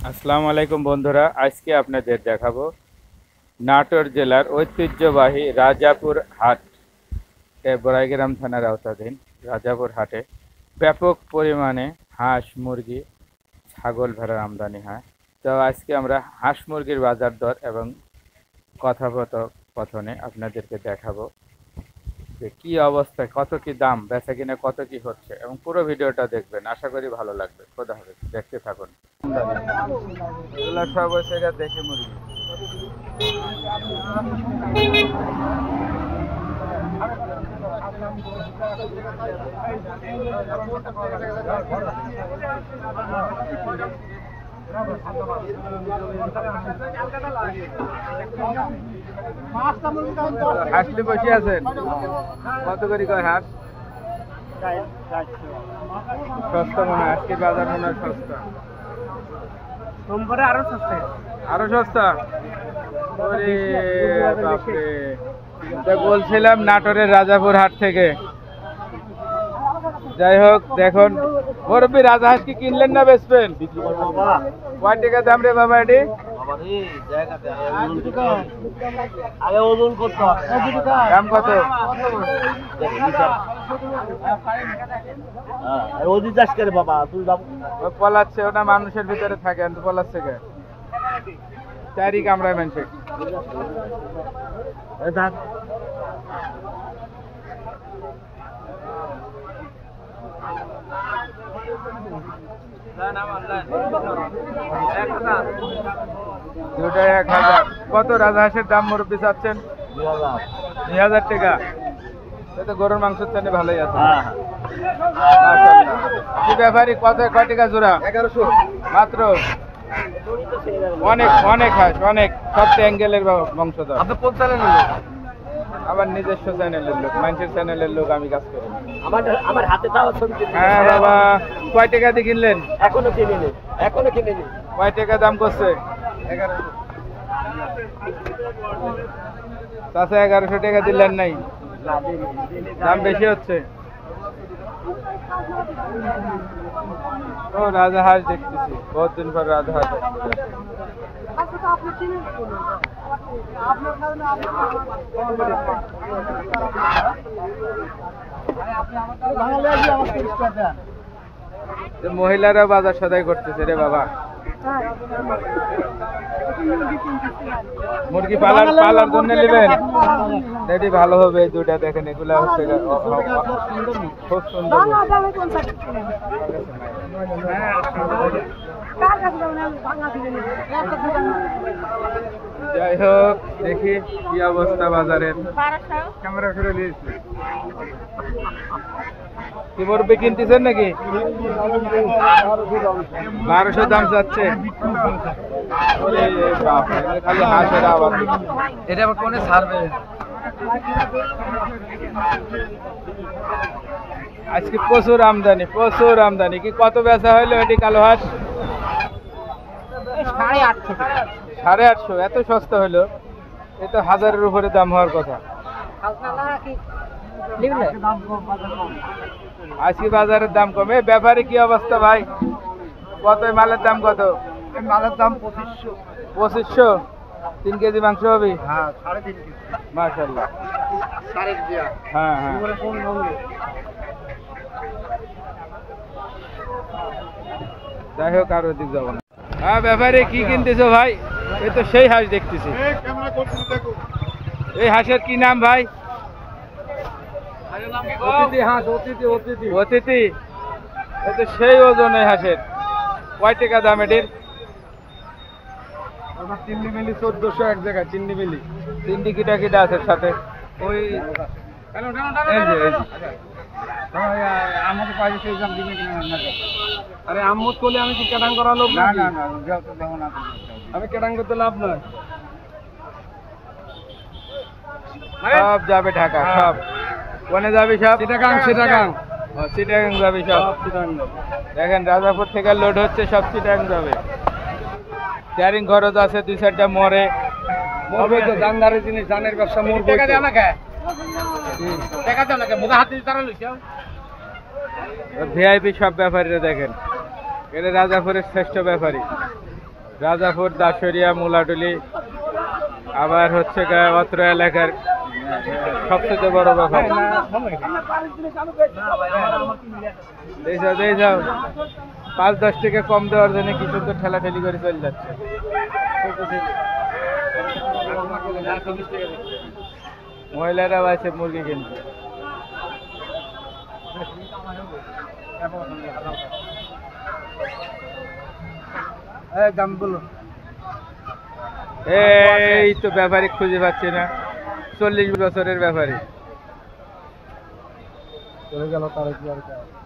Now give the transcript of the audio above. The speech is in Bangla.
আসসালামু আলাইকুম বন্ধুরা, আজকে আপনাদের দেখাবো নাটোর জেলার ঐতিহ্যবাহী রাজাপুর হাট। বড়াইগ্রাম থানার আওতাধীন রাজাপুর হাটে ব্যাপক পরিমাণে হাঁস মুরগি ছাগল ভেড়ার আমদানি হয়। তো আজকে আমরা হাঁস মুরগির বাজার দর এবং কথোপকথনে আপনাদেরকে দেখাবো যে কি অবস্থায়, কত কি দাম, বেচা কিনা কত কি হচ্ছে, এবং পুরো ভিডিওটা দেখবেন, আশা করি ভালো লাগবে। খোদা হাফেজ, দেখতে থাকুন। এগুলো সব হচ্ছে দেশি মুরগি। হাঁসলি বসে আছেন, কত করে কয় হাঁস? সস্তা মনে হয়, আজকে বাজার মনে হয় সস্তা। সোমবারে আরো সস্তা। আরো সস্তা? ওরে বাপরে, বলছিলাম নাটোরের রাজাপুর হাট থেকে। যাই হোক, দেখুন মুরব্বী, রাজা হাঁস কি কিনলেন না বেচবেন? কয় টাকা দাম রে বাবা এটি? দাম কত? পলাচ্ছে, ওটা মানুষের ভিতরে থাকে, পলাচ্ছে কে? চারি কামড়ায় মানুষ। দুটা 1000। কত রাজা হাঁসের দাম মুরব্বী চাচ্ছেন? 2000 টাকা। তো গরুর মাংসের চেয়ে ভালোই আছে। কি ব্যাপারী, কত কয় টাকা জোড়া? 1100 মাত্র। অনেক অনেক হাঁস, অনেক সব অ্যাঙ্গেলের বংশধর। আপনি কোন চ্যানেলের লোক? আমার নিজস্ব চ্যানেলের লোক, মানুষের চ্যানেলের লোক, আমি কাজ করি। আমার হাতে তাও হ্যাঁ বাবা, কয় টাকা দিয়ে কিনলেন? এখনো কিনিনি। কয় টাকা দাম করছে? 1100। চাচা 1100 টাকা দিলেন নাই? দাম বেশি হচ্ছে। ও রাজা হাঁস দেখতেছি, বহুত দিন পর রাজা হাঁস। মহিলারা বাজার সদাই করতেছে রে বাবা। মুরগি পালার জন্য নেবেন? এটি ভালো হবে, এই দুইটা দেখেন, এগুলা হচ্ছে খুব সুন্দর। যাই হোক, দেখি কি অবস্থা বাজারের। ক্যামেরা ফিরে দিয়েছি। কি মুরব্বী কিনতেছেন নাকি? 1200 দাম চাচ্ছে। খালি হাঁসের আবার এটা আবার কোনে ছাড়বে? আজকে প্রচুর আমদানি, প্রচুর আমদানি। কি কত বেচা হইলো এটি কালো হাঁস? 850। এত সস্তা হইলো? এ তো 1000-এর উপরে দাম হওয়ার কথা। আজকে বাজারের দাম কমে। ব্যাপারে কি অবস্থা ভাই? কত মালের দাম? কত মালের দাম? 2500। 3 কেজি মাংস হবে? হ্যাঁ, 3.5 কেজি। মাশাআল্লাহ। হ্যাঁ হ্যাঁ। যাই হোক, আর ওদিক যাবো না। হ্যাঁ, ব্যাপারে কি কিনতেছো ভাই? এই তো সেই হাঁস দেখতেছি। এই হাঁসের কি নাম ভাই? অতিথি। এই তো সেই ওজন এই হাঁসের। কয় টাকা দাম এটির? 3 মিলি 1400 এক জায়গায়। 3 মিলি। 3 কিটা কিটা আছে সাথে? ওই আমাদের পাশে সেই দাম দিবে কিনা না? আরে আম্মত করলে আমি কি কেটাং করা লোক? না না না, আমি কেটাং করতে লাভ নয়। সব যাবে ঢাকা, সব। কোনে যাবে সব? চিটাগাং যাবে সব। দেখেন, রাজাপুর থেকে লোড হচ্ছে, সব চিটাগাং যাবে। ক্যারিং খরচ আছে, 2-4টা মরে। জানদারের জিনিস, জানের ব্যবসা। ভিআইপি সব ব্যাপারীরা দেখেন, এটা রাজাপুরের শ্রেষ্ঠ ব্যাপারী। রাজাপুর, দাসরিয়া, মুলাডুলি, আবার হচ্ছে অত্র এলাকার সবচেয়ে বড় ব্যাপার। এই যাও 5-10 টাকা কম দেওয়ার জন্য কি সুন্দর ঠেলাঠেলি করে চলে যাচ্ছে। মহিলারাও আছে মুরগি কিনতে। দাম বলো। এই তো ব্যাপারী খুঁজে পাচ্ছি না, 40 বছরের ব্যাপারী চলে গেল তার কি আর